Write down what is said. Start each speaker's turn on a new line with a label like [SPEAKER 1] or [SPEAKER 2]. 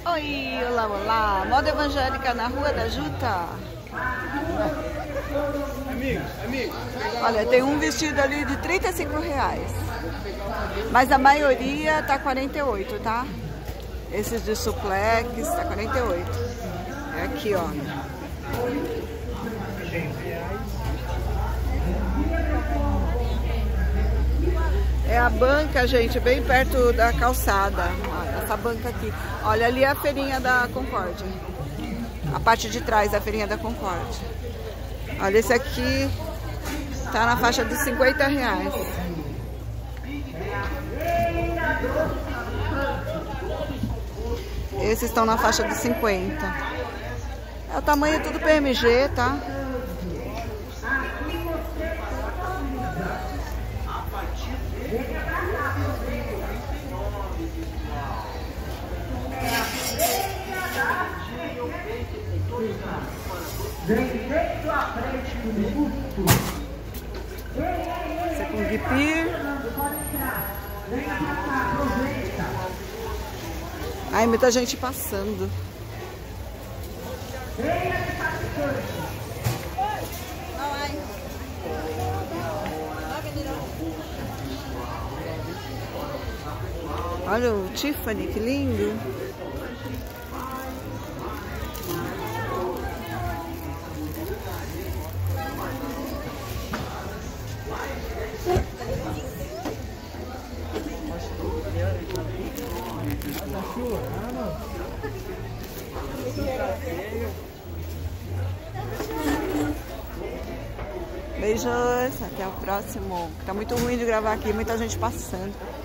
[SPEAKER 1] Oi, olá, olá. Moda evangélica na Rua da Juta. Olha, tem um vestido ali de R$35. Mas a maioria tá 48, tá? Esses de suplex tá 48. É aqui, ó. É a banca, gente, bem perto da calçada. Olha, essa banca aqui. Olha, ali é a feirinha da Concórdia. A parte de trás da feirinha da Concórdia. Olha, esse aqui tá na faixa dos R$50. Esses estão na faixa dos 50. É o tamanho tudo PMG, tá? Esse é com guipir. Ai, muita gente passando. Olha o Tiffany, que lindo. Beijos, até o próximo. Tá muito ruim de gravar aqui, muita gente passando.